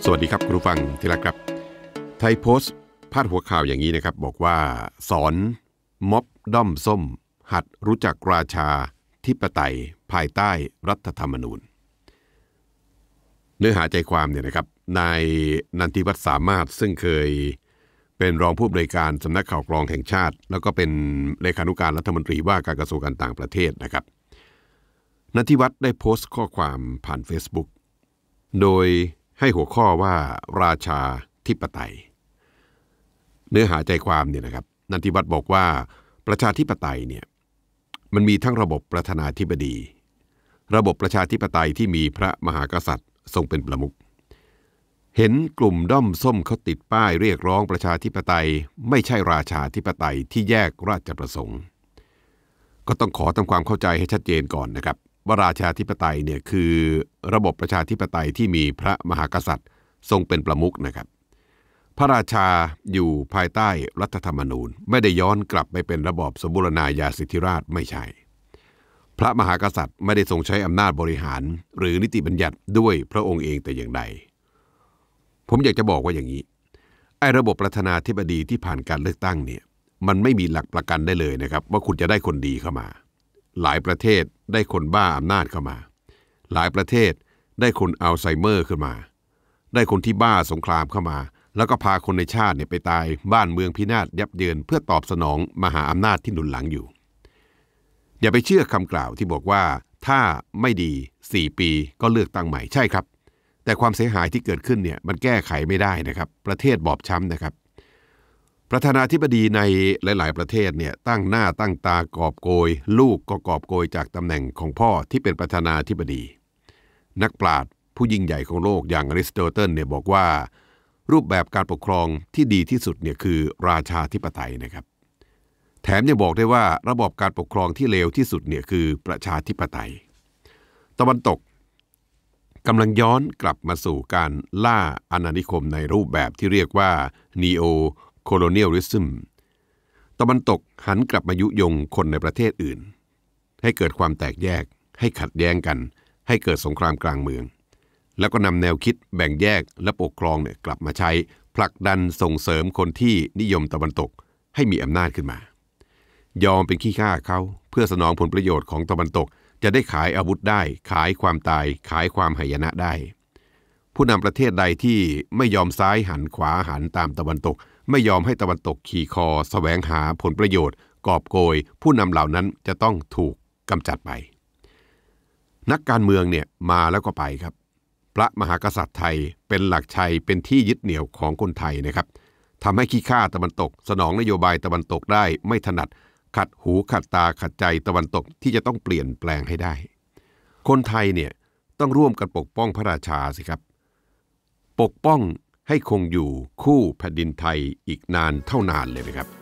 สวัสดีครับคุณผู้ฟังที่รักครับไทยโพสต์พาดหัวข่าวอย่างนี้นะครับบอกว่าสอนม็อบด้อมส้มหัดรู้จักราชาธิปไตยภายใต้รัฐธรรมนูญเนื้อหาใจความเนี่ยนะครับนายนันทิวัฒน์สามารถซึ่งเคยเป็นรองผู้อำนวยการสำนักข่าวกรองแห่งชาติแล้วก็เป็นเลขานุการรัฐมนตรีว่าการกระทรวงการต่างประเทศนะครับนันทิวัฒน์ได้โพสต์ข้อความผ่าน Facebook โดยให้หัวข้อว่าราชาธิปไตยเนื้อหาใจความเนี่ยนะครับนันทิวัฒน์บอกว่าประชาธิปไตยเนี่ยมันมีทั้งระบบประธานาธิบดีระบบประชาธิปไตยที่มีพระมหากษัตริย์ทรงเป็นประมุขเห็นกลุ่มด้อมส้มเขาติดป้ายเรียกร้องประชาธิปไตยไม่ใช่ราชาธิปไตยที่แยกราชประสงค์ก็ต้องขอทำความเข้าใจให้ชัดเจนก่อนนะครับว่าราชาธิปไตยเนี่ยคือระบบประชาธิปไตยที่มีพระมหากษัตริย์ทรงเป็นประมุขนะครับพระราชาอยู่ภายใต้รัฐธรรมนูญไม่ได้ย้อนกลับไปเป็นระบอบสมบูรณาญาสิทธิราชย์ไม่ใช่พระมหากษัตริย์ไม่ได้ทรงใช้อำนาจบริหารหรือนิติบัญญัติด้วยพระองค์เองแต่อย่างใดผมอยากจะบอกว่าอย่างนี้ไอ้ระบบประธานาธิบดีที่ผ่านการเลือกตั้งเนี่ยมันไม่มีหลักประกันได้เลยนะครับว่าคุณจะได้คนดีเข้ามาหลายประเทศได้คนบ้าอำนาจเข้ามาหลายประเทศได้คนอัลไซเมอร์ขึ้นมาได้คนที่บ้าสงครามเข้ามาแล้วก็พาคนในชาติเนี่ยไปตายบ้านเมืองพินาศยับเยินเพื่อตอบสนองมหาอำนาจที่หนุนหลังอยู่อย่าไปเชื่อคำกล่าวที่บอกว่าถ้าไม่ดี4 ปีก็เลือกตั้งใหม่ใช่ครับแต่ความเสียหายที่เกิดขึ้นเนี่ยมันแก้ไขไม่ได้นะครับประเทศบอบช้ำนะครับประธานาธิบดีในหลายๆประเทศเนี่ยตั้งหน้าตั้งตากอบโกยลูกก็กอบโกยจากตำแหน่งของพ่อที่เป็นประธานาธิบดีนักปราชญ์ผู้ยิ่งใหญ่ของโลกอย่างอริสโตเติลเนี่ยบอกว่ารูปแบบการปกครองที่ดีที่สุดเนี่ยคือราชาธิปไตยนะครับแถมยังบอกได้ว่าระบอบการปกครองที่เลวที่สุดเนี่ยคือประชาธิปไตยตะวันตกกำลังย้อนกลับมาสู่การล่าอาณานิคมในรูปแบบที่เรียกว่า Neo-Colonialism ตะวันตกหันกลับมายุยงคนในประเทศอื่นให้เกิดความแตกแยกให้ขัดแย้งกันให้เกิดสงครามกลางเมืองแล้วก็นำแนวคิดแบ่งแยกและปกครองเนี่ยกลับมาใช้ผลักดันส่งเสริมคนที่นิยมตะวันตกให้มีอำนาจขึ้นมายอมเป็นขี้ข้าเขาเพื่อสนองผลประโยชน์ของตะวันตกจะได้ขายอาวุธได้ขายความตายขายความหายนะได้ผู้นำประเทศใดที่ไม่ยอมซ้ายหันขวาหันตามตะวันตกไม่ยอมให้ตะวันตกขี่คอแสวงหาผลประโยชน์กอบโกยผู้นำเหล่านั้นจะต้องถูกกำจัดไปนักการเมืองเนี่ยมาแล้วก็ไปครับพระมหากษัตริย์ไทยเป็นหลักชัยเป็นที่ยึดเหนี่ยวของคนไทยนะครับทำให้ขี้ข้าตะวันตกสนองนโยบายตะวันตกได้ไม่ถนัดขัดหูขัดตาขัดใจตะวันตกที่จะต้องเปลี่ยนแปลงให้ได้คนไทยเนี่ยต้องร่วมกันปกป้องพระราชาสิครับปกป้องให้คงอยู่คู่แผ่นดินไทยอีกนานเท่านานเลยนะครับ